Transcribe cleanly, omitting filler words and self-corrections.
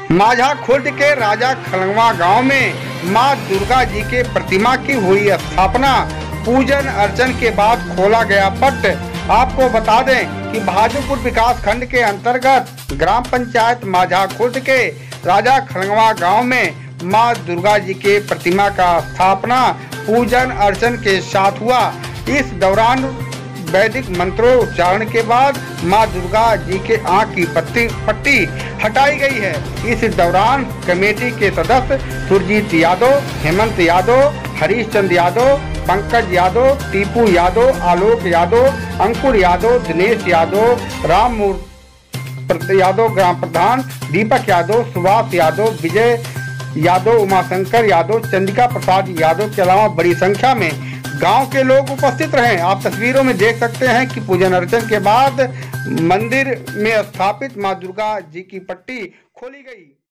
माझा खुर्द के राजा खलंगवा गांव में मां दुर्गा जी के प्रतिमा की हुई स्थापना। पूजन अर्चन के बाद खोला गया पट। आपको बता दें कि भाजपुर विकास खंड के अंतर्गत ग्राम पंचायत माझा खुर्द के राजा खलंगवा गांव में मां दुर्गा जी के प्रतिमा का स्थापना पूजन अर्चन के साथ हुआ। इस दौरान वैदिक मंत्रोच्चारण के बाद मां दुर्गा जी के आंख की पट्टी हटाई गई है। इस दौरान कमेटी के सदस्य सुरजीत यादव, हेमंत यादव, हरीश चंद्र यादव, पंकज यादव, टीपू यादव, आलोक यादव, अंकुर यादव, दिनेश यादव, राम यादव, ग्राम प्रधान दीपक यादव, सुभाष यादव, विजय यादव, उमाशंकर यादव, चंद्रिका प्रसाद यादव के अलावा बड़ी संख्या में गांव के लोग उपस्थित रहे। आप तस्वीरों में देख सकते हैं कि पूजन अर्चन के बाद मंदिर में स्थापित मां दुर्गा जी की पट्टी खोली गई।